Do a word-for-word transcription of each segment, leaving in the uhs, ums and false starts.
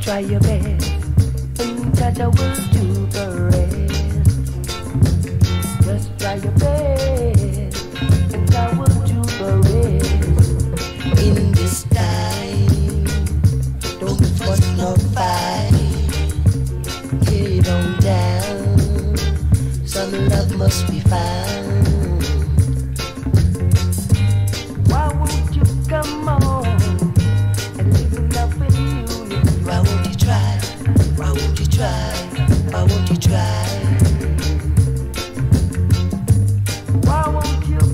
try your best, and Jaja will do the rest. Just try your best, and I will do the rest. In this time, don't fuss no fight. Get on down, some love must be found. Why won't you come on and live in love and unity? Why won't you try? Why won't you try? Why won't you try? Why won't you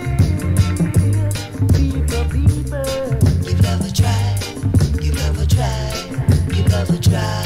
please? People, people, give love a try. Give love a try. Give love a try.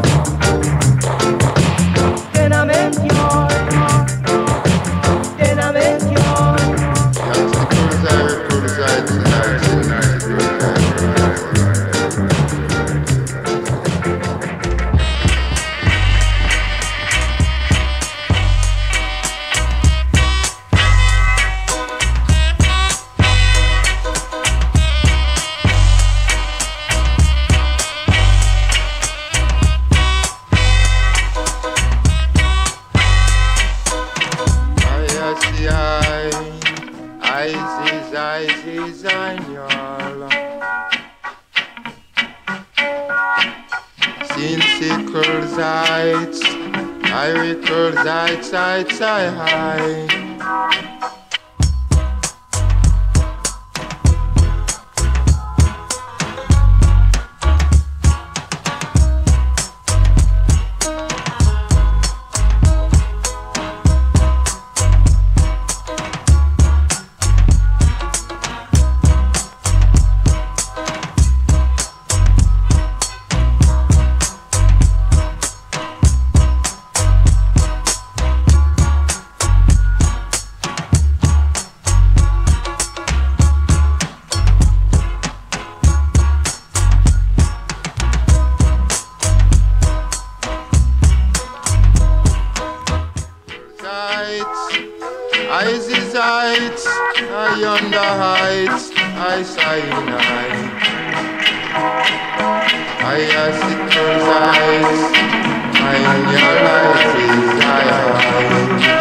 Tenement, Izzesse I, Izzesse I, y'all. Sin sickles heights, I recall heights, heights, I high. Izzesse I, I on the heights, I sign I. I as it resides, I in your light is I.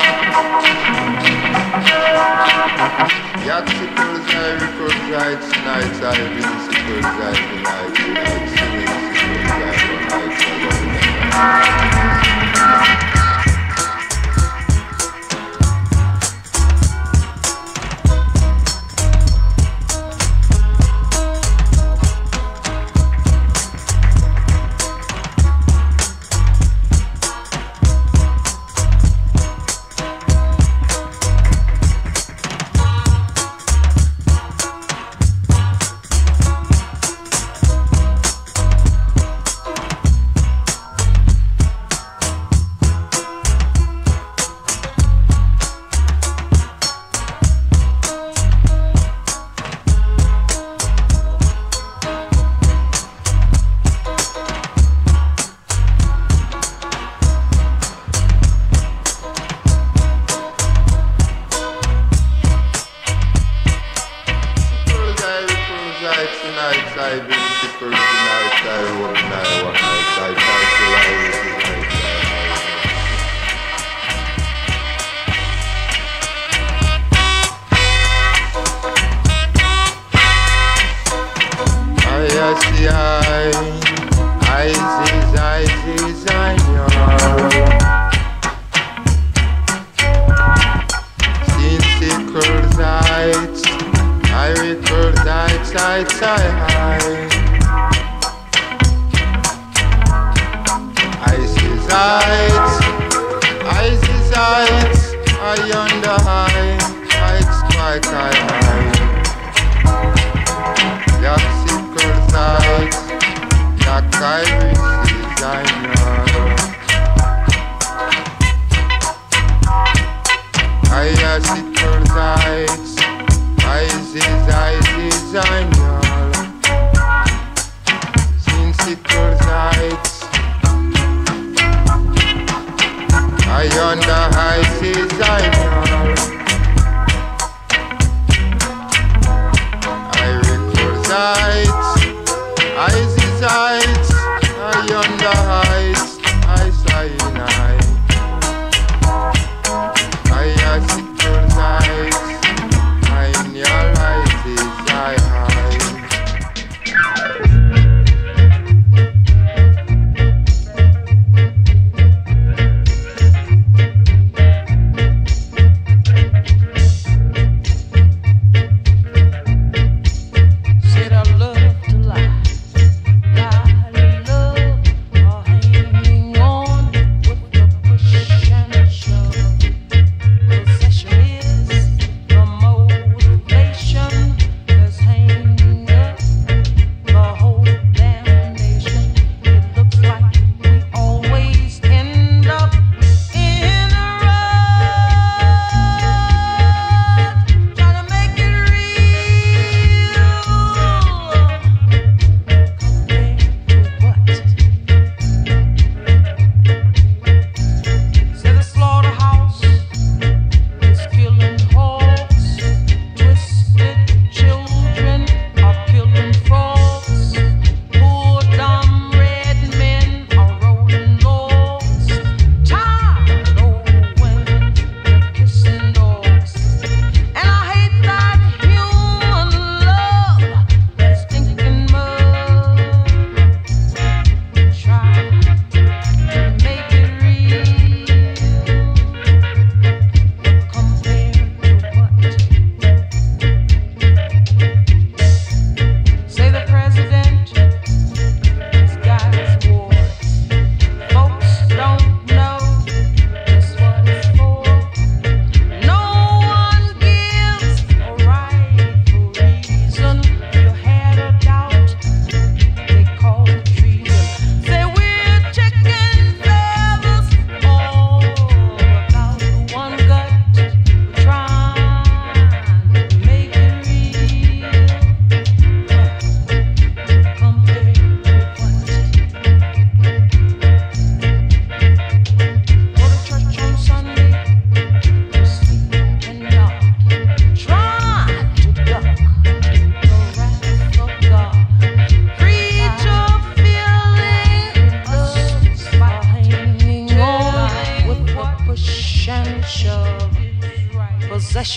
Yatsicles I, recursides, nights I, vinsicles I, nights, nights, vinsicles I, nights, I. Izzesse I, I on the high.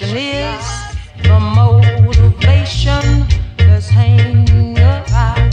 question is the motivation that's hanging around.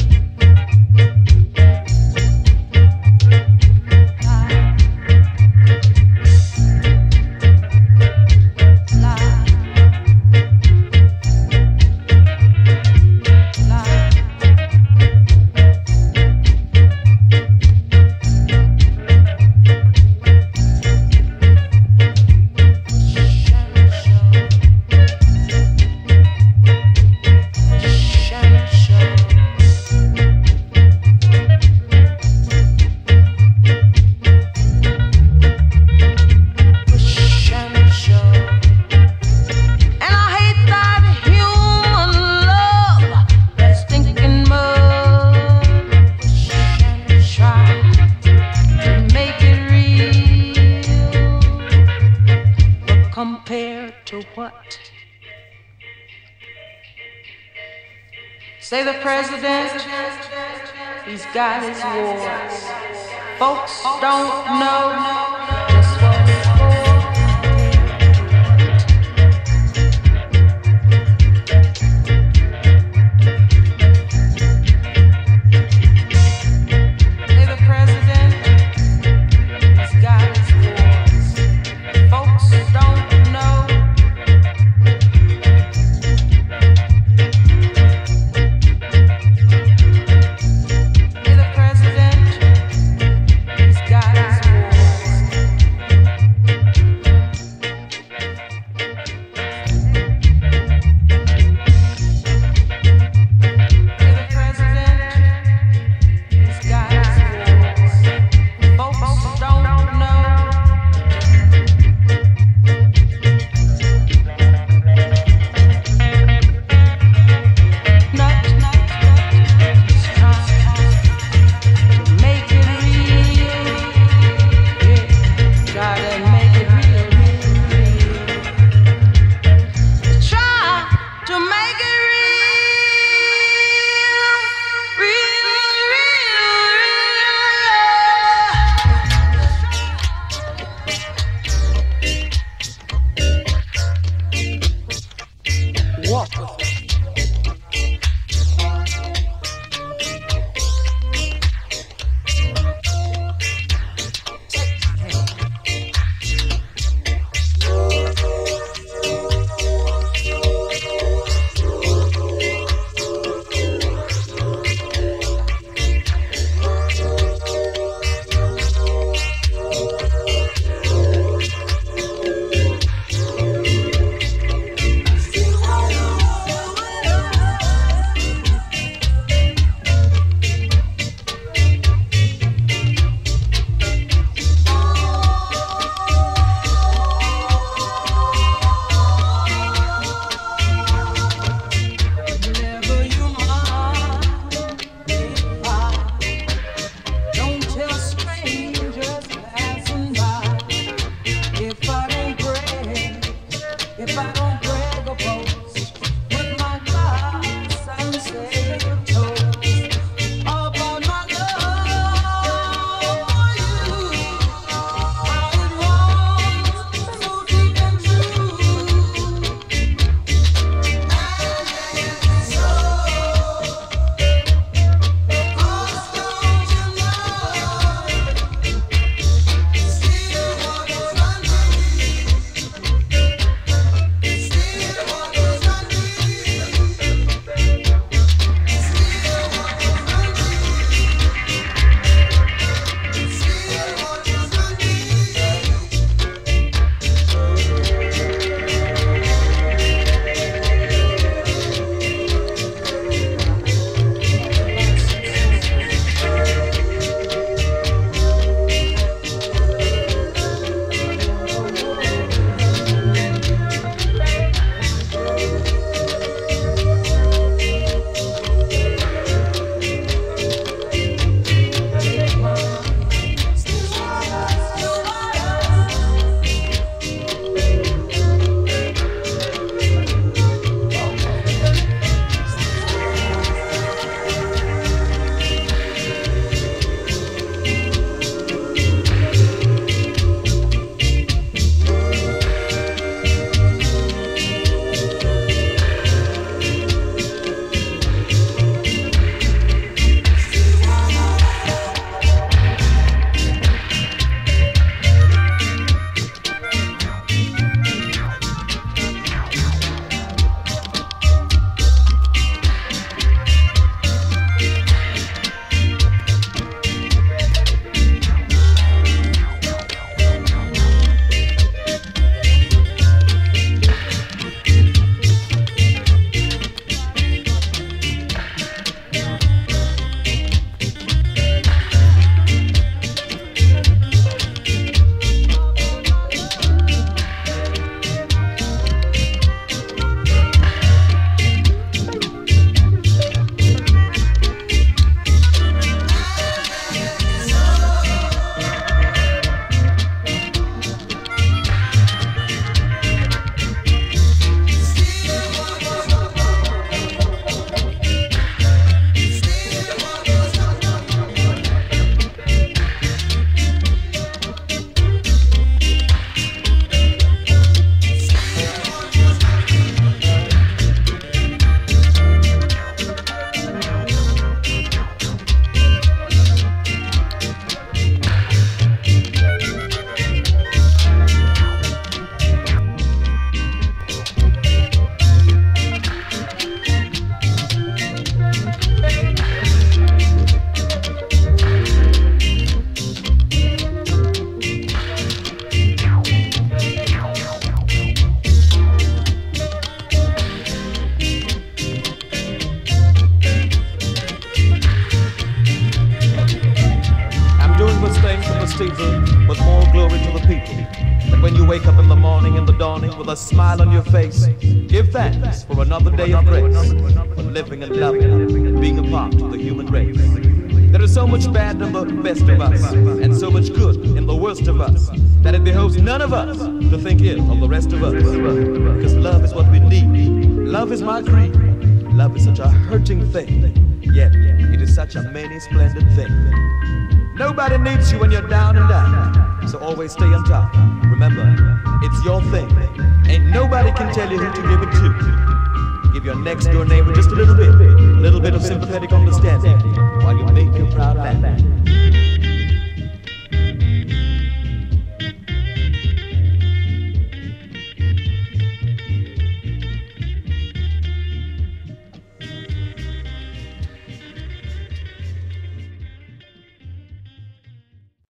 Say the president, he's got his wars. Folks don't know just what it's for. Say the president, he's got his wars. Folks don't know. dawning with a smile on your face. Give thanks for another day of grace, for living and loving and being a part of the human race. There is so much bad in the best of us, and so much good in the worst of us, that it behoves none of us to think ill of the rest of us. Because love is what we need. Love is my creed. Love is such a hurting thing, yet it is such a many splendid thing. Nobody needs you when you're down and down, so always stay on top. Remember, it's your thing. Ain't nobody can tell you who to give it to. Give your next door neighbor just a little bit, a little bit of sympathetic understanding, while you make your proud man.